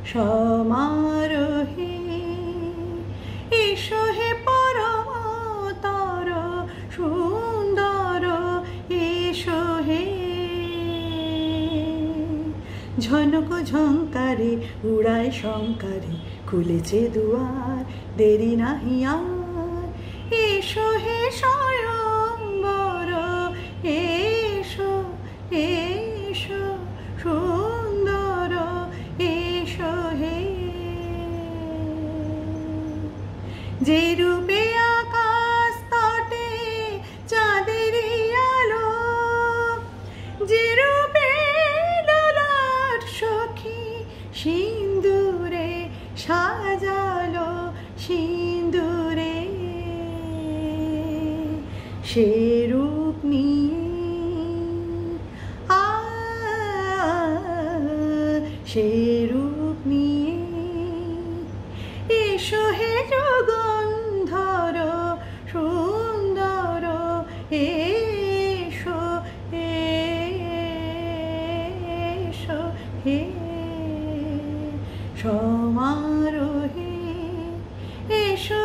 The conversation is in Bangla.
সমারোহে এসো হে পরমতর সুন্দর এসো হে। ঝনক ঝঙ্কারে উড়ায় শঙ্কারে খুলেছে দুয়ার, দেরি নাহি আর। এসো হে স্বয়ম্বর এসো এসো সুন্দর এসো হে। যে রূপে আকাশ তটে চাঁদের আলো, যে রূপে ললাট সখী সিন্দুরে সাজালো সিন্দুরে, সে রূপ নিয়ে সে রূপ নিয়ে এসো হে যুগন্ধর সুন্দর এসো এসো হে। সমারোহে এসো